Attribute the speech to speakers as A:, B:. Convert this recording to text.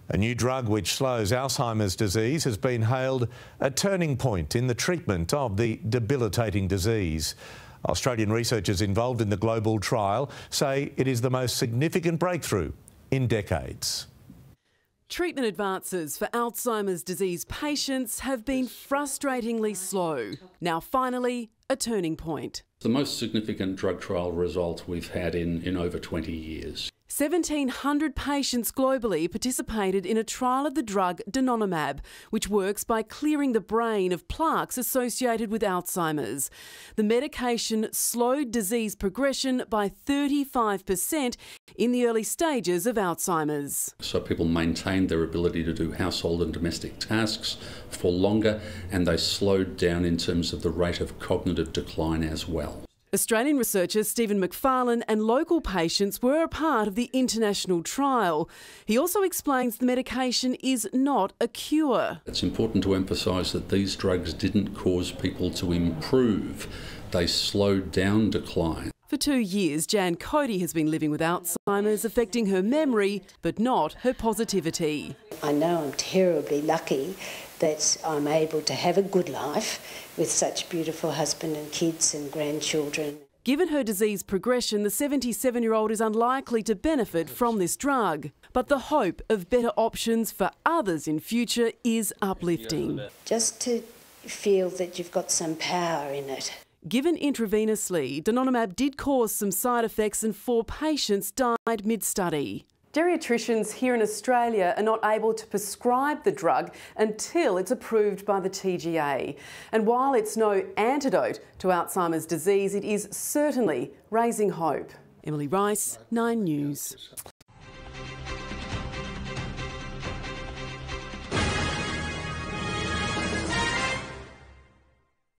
A: A new drug which slows Alzheimer's disease has been hailed a turning point in the treatment of the debilitating disease. Australian researchers involved in the global trial say it is the most significant breakthrough in decades.
B: Treatment advances for Alzheimer's disease patients have been frustratingly slow. Now finally, a turning point.
C: The most significant drug trial result we've had in over 20 years.
B: 1,700 patients globally participated in a trial of the drug donanemab, which works by clearing the brain of plaques associated with Alzheimer's. The medication slowed disease progression by 35% in the early stages of Alzheimer's.
C: So people maintained their ability to do household and domestic tasks for longer, and they slowed down in terms of the rate of cognitive decline as well.
B: Australian researcher Stephen McFarlane and local patients were a part of the international trial. He also explains the medication is not a cure.
C: It's important to emphasise that these drugs didn't cause people to improve. They slowed down decline.
B: For 2 years, Jan Cody has been living with Alzheimer's, affecting her memory, but not her positivity.
D: I know I'm terribly lucky that I'm able to have a good life with such beautiful husband and kids and grandchildren.
B: Given her disease progression, the 77-year-old is unlikely to benefit from this drug. But the hope of better options for others in future is uplifting.
D: Just to feel that you've got some power in it.
B: Given intravenously, donanemab did cause some side effects and 4 patients died mid-study. Geriatricians here in Australia are not able to prescribe the drug until it's approved by the TGA. And while it's no antidote to Alzheimer's disease, it is certainly raising hope. Emily Rice, 9 News.